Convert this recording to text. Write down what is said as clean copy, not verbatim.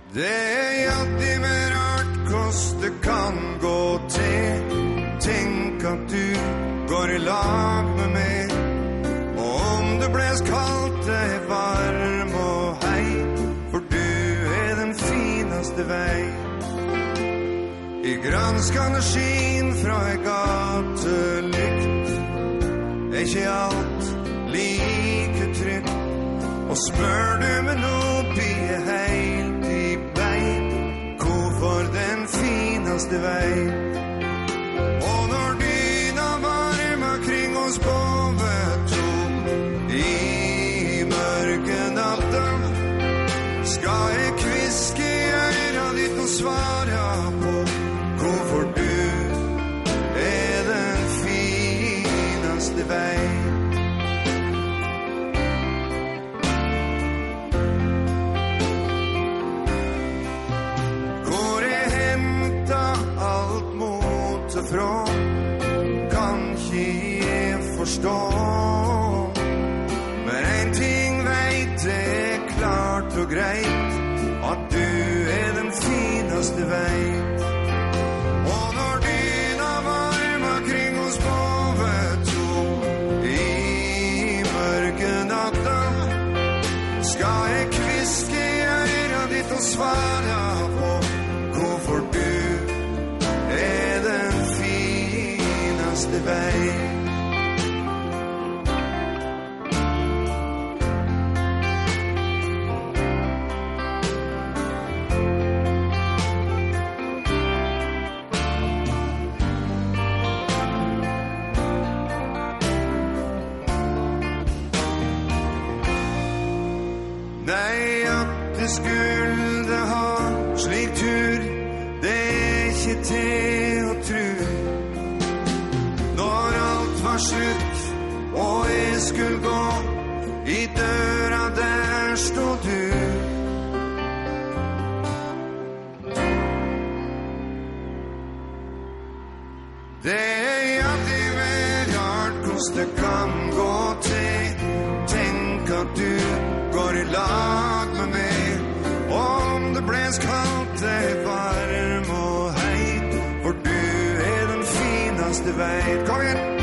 Det alltid mer rart hvordan det kan gå til. Tenk at du går i lag med meg. Og om det bles kaldt, det varm og hei. For du den fineste vei. I granskende skin fra en gatelykt. Ikke alt like trygt. Og spør du med noe blir helt i bein. Hvorfor den fineste vei? Og når dyna varmer kring oss både to i mørke natten, skal jeg kviske i øra ditt og svare på hvorfor du den fineste vei. Fra kan ikke jeg forstå. Men en ting vet jeg klart og greit, at du den fineste vei. Og når dyna varmer kring oss både to i mørke natten, skal jeg kviske i øra ditt og svare på hvorfor du den fineste vei. Nei, at det skulle ha slik tur, det ikke til å tro. Når alt var slutt, og jeg skulle gå, i døra der stod du. Det alltid mer rart hvordan det kan gå til. Tenk at du går i lag med meg. Om det bles kaldt, det varm og heit. For du den fineste vei. Kom igjen!